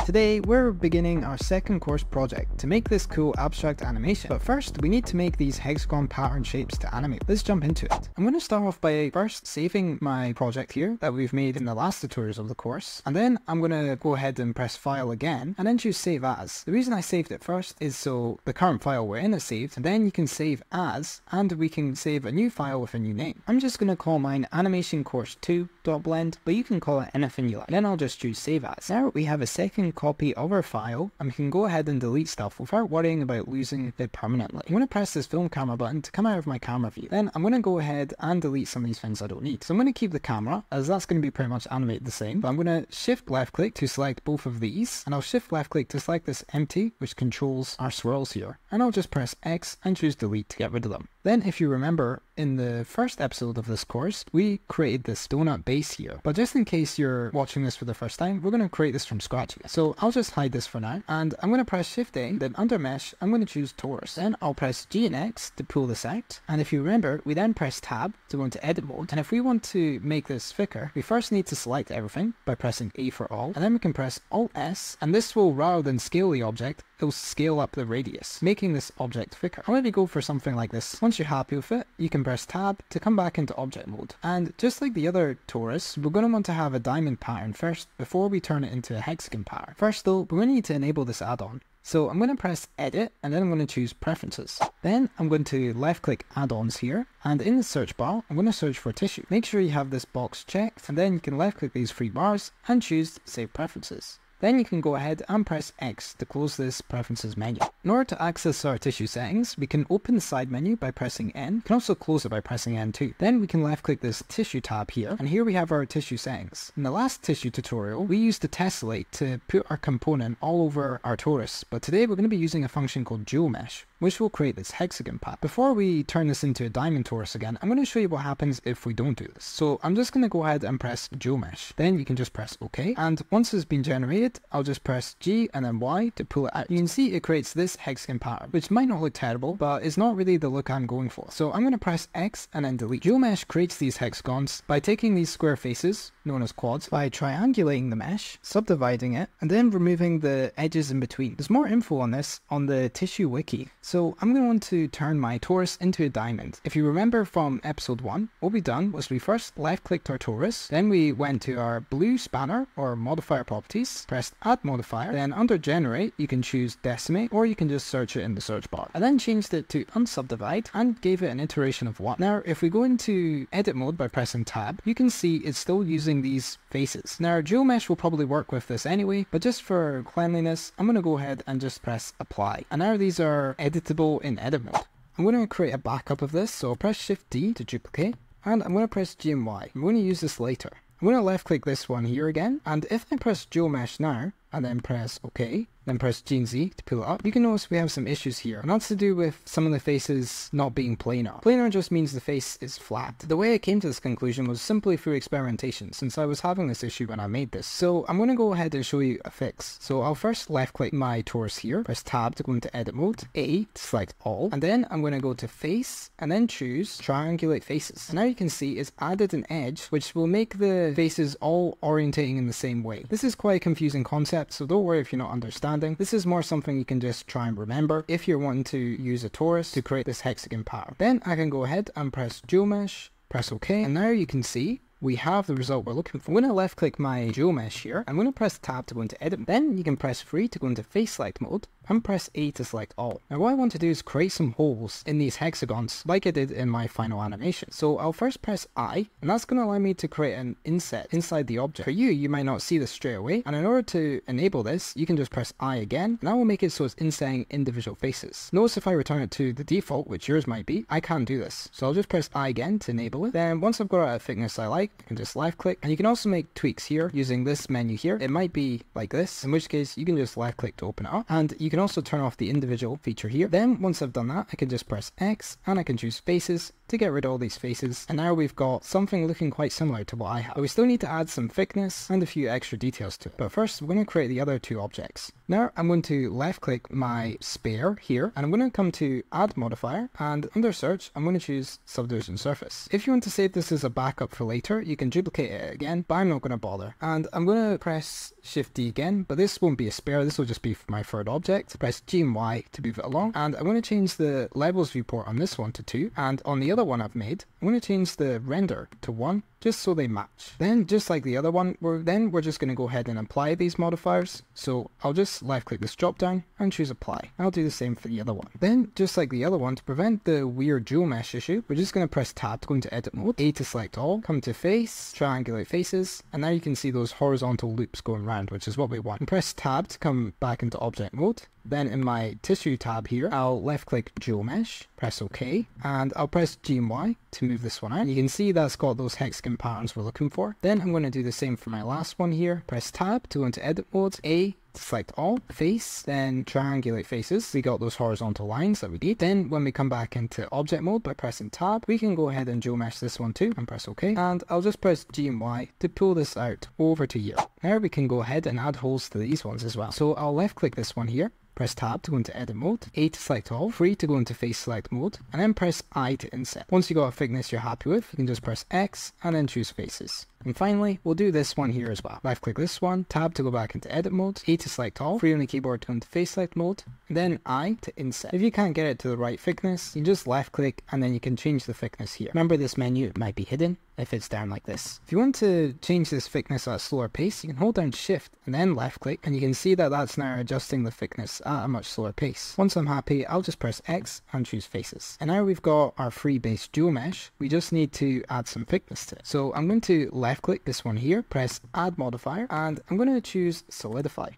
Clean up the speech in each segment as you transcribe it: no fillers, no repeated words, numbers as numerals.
Today we're beginning our second course project to make this cool abstract animation. But first we need to make these hexagon pattern shapes to animate. Let's jump into it. I'm going to start off by first saving my project here that we've made in the last tutorials of the course, and then I'm going to go ahead and press file again and then choose save as. The reason I saved it first is so the current file we're in is saved, and then you can save as and we can save a new file with a new name. I'm just going to call mine animation course 2.blend, but you can call it anything you like. Then I'll just choose save as. Now we have a second copy of our file and we can go ahead and delete stuff without worrying about losing it permanently. I'm going to press this film camera button to come out of my camera view. Then I'm going to go ahead and delete some of these things I don't need. So I'm going to keep the camera as that's going to be pretty much animated the same, but I'm going to shift left click to select both of these, and I'll shift left click to select this empty, which controls our swirls here, and I'll just press X and choose delete to get rid of them. Then if you remember, in the first episode of this course, we created this donut base here, but just in case you're watching this for the first time, we're going to create this from scratch again. So I'll just hide this for now, and I'm going to press Shift A, then under Mesh, I'm going to choose Torus. Then I'll press G and X to pull this out, and if you remember, we then press Tab to go into Edit mode, and if we want to make this thicker, we first need to select everything by pressing A for all, and then we can press Alt S, and this will, rather than scale the object, it'll scale up the radius, making this object thicker. I'll maybe go for something like this. Once you're happy with it, you can press Tab to come back into object mode. And just like the other torus, we're going to want to have a diamond pattern first before we turn it into a hexagon pattern. First though, we're going to need to enable this add-on. So I'm going to press Edit, and then I'm going to choose Preferences. Then I'm going to left click Add-ons here, and in the search bar, I'm going to search for tissue. Make sure you have this box checked, and then you can left click these three bars and choose Save Preferences. Then you can go ahead and press X to close this preferences menu. In order to access our tissue settings, we can open the side menu by pressing N. You can also close it by pressing N too. Then we can left click this tissue tab here, and here we have our tissue settings. In the last tissue tutorial, we used the tessellate to put our component all over our torus, but today we're going to be using a function called Dualmesh, which will create this hexagon path. Before we turn this into a diamond torus again, I'm going to show you what happens if we don't do this. So I'm just going to go ahead and press Dualmesh. Then you can just press OK, and once it's been generated, I'll just press G and then Y to pull it out. You can see it creates this hexagon pattern, which might not look terrible, but it's not really the look I'm going for. So I'm going to press X and then delete. Dualmesh creates these hexagons by taking these square faces, known as quads, by triangulating the mesh, subdividing it, and then removing the edges in between. There's more info on this on the tissue wiki. So I'm going to want to turn my torus into a diamond. If you remember from episode 1, what we done was we first left clicked our torus, then we went to our blue spanner or modifier properties, pressed add modifier, then under generate you can choose decimate, or you can just search it in the search bar. I then changed it to unsubdivide and gave it an iteration of 1. Now if we go into edit mode by pressing tab, you can see it's still using these faces. Now Dualmesh will probably work with this anyway, but just for cleanliness, I'm going to go ahead and just press apply. And now these are editable in edit mode. I'm going to create a backup of this, so I'll press Shift D to duplicate, and I'm going to press G and Y. I'm going to use this later. I'm going to left click this one here again, and if I press Dualmesh now, and then press OK, then press G and Z to pull it up, you can notice we have some issues here, and that's to do with some of the faces not being planar. Planar just means the face is flat. The way I came to this conclusion was simply through experimentation, since I was having this issue when I made this. So I'm going to go ahead and show you a fix. So I'll first left click my torus here, press tab to go into edit mode, A to select all, and then I'm going to go to face, and then choose triangulate faces. And now you can see it's added an edge, which will make the faces all orientating in the same way. This is quite a confusing concept, so don't worry if you're not understanding. This is more something you can just try and remember if you're wanting to use a torus to create this hexagon pattern. Then I can go ahead and press Dualmesh, press OK, and now you can see we have the result we're looking for. I'm going to left click my Dualmesh here. I'm going to press tab to go into edit. Then you can press 3 to go into face select mode, and press A to select all. Now what I want to do is create some holes in these hexagons like I did in my final animation. So I'll first press I, and that's going to allow me to create an inset inside the object. For you might not see this straight away, and in order to enable this, you can just press I again, and that will make it so it's insetting individual faces. Notice if I return it to the default, which yours might be, I can't do this. So I'll just press I again to enable it. Then once I've got a thickness I like, I can just left click, and you can also make tweaks here using this menu here. It might be like this, in which case you can just left click to open it up, and you can also turn off the individual feature here. Then once I've done that, I can just press X and I can choose faces to get rid of all these faces, and now we've got something looking quite similar to what I have. But we still need to add some thickness and a few extra details to it. But first we're going to create the other two objects. Now I'm going to left click my sphere here, and I'm going to come to add modifier, and under search I'm going to choose subdivision surface. If you want to save this as a backup for later, here, you can duplicate it again, but I'm not going to bother. And I'm going to press Shift D again, but this won't be a spare, this will just be for my third object. Press G and Y to move it along, and I'm going to change the levels viewport on this one to 2, and on the other one I've made, I'm going to change the render to 1, just so they match. Then, just like the other one, we're just going to go ahead and apply these modifiers. So I'll just left click this drop down and choose apply. I'll do the same for the other one. Then, just like the other one, to prevent the weird dual mesh issue, we're just going to press tab to go into edit mode, A to select all, come to face, triangulate faces, and now you can see those horizontal loops going round, which is what we want. And press tab to come back into object mode. Then in my tissue tab here, I'll left click dual mesh, press OK, and I'll press G and Y to move this one out. You can see that's got those hexagon patterns we're looking for. Then I'm going to do the same for my last one here. Press tab to go into edit mode, A to select all, face, then triangulate faces. We got those horizontal lines that we need. Then when we come back into object mode by pressing tab, we can go ahead and dual mesh this one too and press OK. And I'll just press G and Y to pull this out over to here. Now we can go ahead and add holes to these ones as well. So I'll left click this one here. Press tab to go into edit mode, A to select all, 3 to go into face select mode, and then press I to inset. Once you got a thickness you're happy with, you can just press X and then choose faces. And finally, we'll do this one here as well. Left click this one, tab to go back into edit mode, A to select all, 3 on the keyboard to go into face select mode, and then I to inset. If you can't get it to the right thickness, you just left click and then you can change the thickness here. Remember, this menu might be hidden if it's down like this. If you want to change this thickness at a slower pace, you can hold down shift and then left click, and you can see that that's now adjusting the thickness at a much slower pace. Once I'm happy, I'll just press X and choose faces. And now we've got our free base dual mesh, we just need to add some thickness to it. So I'm going to left click this one here, press add modifier, and I'm going to choose solidify.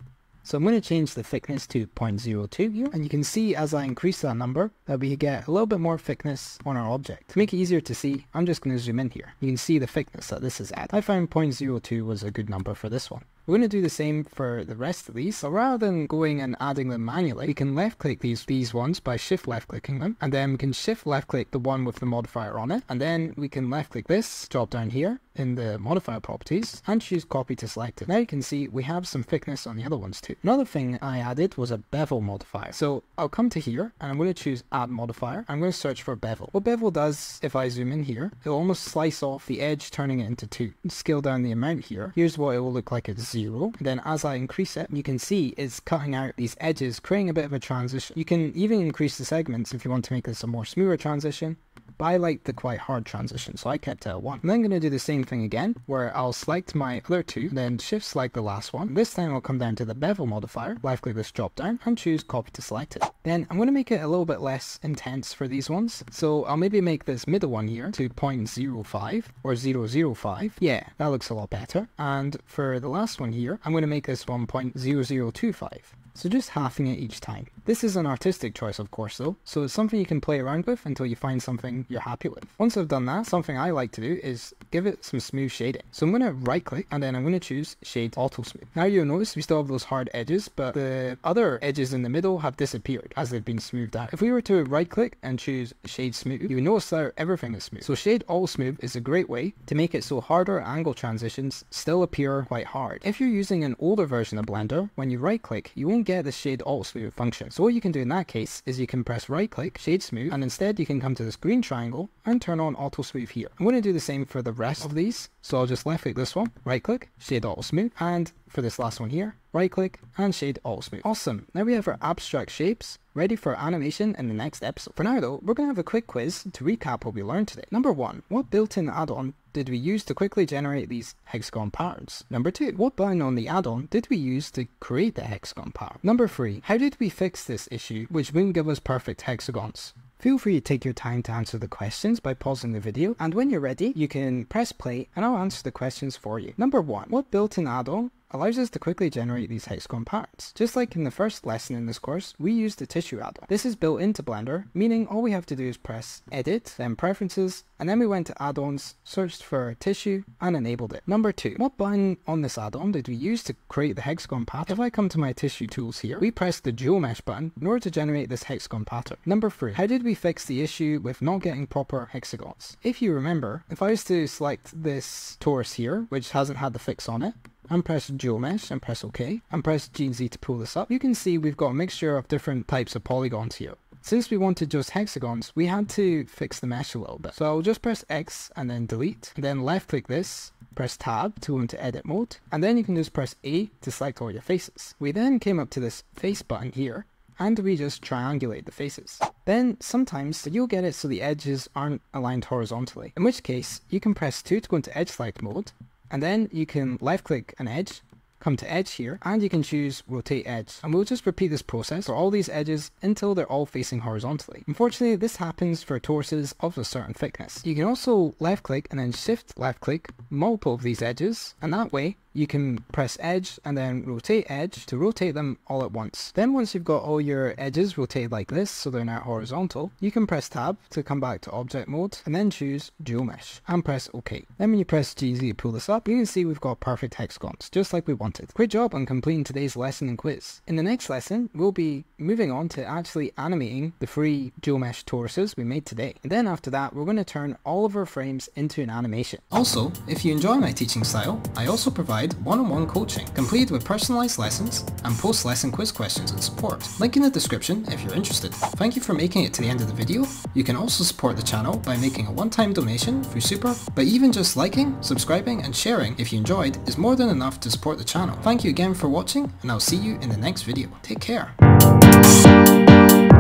So I'm going to change the thickness to 0.02 here, and you can see as I increase that number that we get a little bit more thickness on our object. To make it easier to see, I'm just going to zoom in here. You can see the thickness that this is at. I found 0.02 was a good number for this one. We're going to do the same for the rest of these. So rather than going and adding them manually, we can left click these ones by shift left clicking them, and then we can shift left click the one with the modifier on it, and then we can left click this drop down here in the modifier properties and choose copy to selected. Now you can see we have some thickness on the other ones too. Another thing I added was a bevel modifier. So I'll come to here and I'm going to choose add modifier. I'm going to search for bevel. What bevel does, if I zoom in here, it'll almost slice off the edge, turning it into 2. Scale down the amount here. Here's what it will look like at 0. And then as I increase it, you can see it's cutting out these edges, creating a bit of a transition. You can even increase the segments if you want to make this a more smoother transition. But I like the quite hard transition, so I kept it at 1. I'm then going to do the same thing again, where I'll select my other 2, then shift select the last one. This time I'll come down to the bevel modifier, left click this drop down, and choose copy to selected. Then I'm going to make it a little bit less intense for these ones. So I'll maybe make this middle one here to 0.05 or 0.005. Yeah, that looks a lot better. And for the last one here, I'm going to make this 1.0025. So just halving it each time. This is an artistic choice of course though, so it's something you can play around with until you find something you're happy with. Once I've done that, something I like to do is give it some smooth shading. So I'm going to right click and then I'm going to choose shade auto smooth. Now you'll notice we still have those hard edges, but the other edges in the middle have disappeared as they've been smoothed out. If we were to right click and choose shade smooth, you will notice that everything is smooth. So shade auto smooth is a great way to make it so harder angle transitions still appear quite hard. If you're using an older version of Blender, when you right click, you won't get the shade auto smooth function. So what you can do in that case is you can press right click, shade smooth, and instead you can come to this green triangle and turn on auto smooth here. I'm going to do the same for the rest of these. So I'll just left click this one, right click, shade auto smooth, and for this last one here, right click and shade auto smooth. Awesome. Now we have our abstract shapes ready for animation in the next episode. For now though, we're going to have a quick quiz to recap what we learned today. Number 1, what built-in add-on did we use to quickly generate these hexagon patterns? Number 2, what button on the add-on did we use to create the hexagon pattern? Number 3, how did we fix this issue which wouldn't give us perfect hexagons? Feel free to take your time to answer the questions by pausing the video, and when you're ready, you can press play and I'll answer the questions for you. Number 1, what built-in add-on allows us to quickly generate these hexagon patterns? Just like in the first lesson in this course, we use the tissue add-on. This is built into Blender, meaning all we have to do is press edit, then preferences, and then we went to add-ons, searched for tissue, and enabled it. Number 2, what button on this add-on did we use to create the hexagon pattern? If I come to my tissue tools here, we press the dual mesh button in order to generate this hexagon pattern. Number 3, how did we fix the issue with not getting proper hexagons? If you remember, if I was to select this torus here, which hasn't had the fix on it, and press dual mesh and press OK, and press G and Z to pull this up, you can see we've got a mixture of different types of polygons here. Since we wanted just hexagons, we had to fix the mesh a little bit. So I'll just press X and then delete, and then left click this, press tab to go into edit mode, and then you can just press A to select all your faces. We then came up to this face button here, and we just triangulate the faces. Then sometimes you'll get it so the edges aren't aligned horizontally, in which case you can press 2 to go into edge select mode, and then you can left click an edge, come to edge here, and you can choose rotate edge, and we'll just repeat this process for all these edges until they're all facing horizontally. Unfortunately, this happens for torsos of a certain thickness. You can also left click and then shift left click multiple of these edges, and that way you can press edge and then rotate edge to rotate them all at once. Then once you've got all your edges rotated like this, so they're now horizontal, you can press tab to come back to object mode and then choose dual mesh and press OK. Then when you press GZ to pull this up, you can see we've got perfect hexagons, just like we wanted. Great job on completing today's lesson and quiz. In the next lesson, we'll be moving on to actually animating the 3 dual mesh torsos we made today. And then after that, we're going to turn all of our frames into an animation. Also, if you enjoy my teaching style, I also provide one-on-one coaching, completed with personalized lessons and post-lesson quiz questions and support. Link in the description if you're interested. Thank you for making it to the end of the video. You can also support the channel by making a one-time donation through Super, but even just liking, subscribing and sharing if you enjoyed is more than enough to support the channel. Thank you again for watching, and I'll see you in the next video. Take care.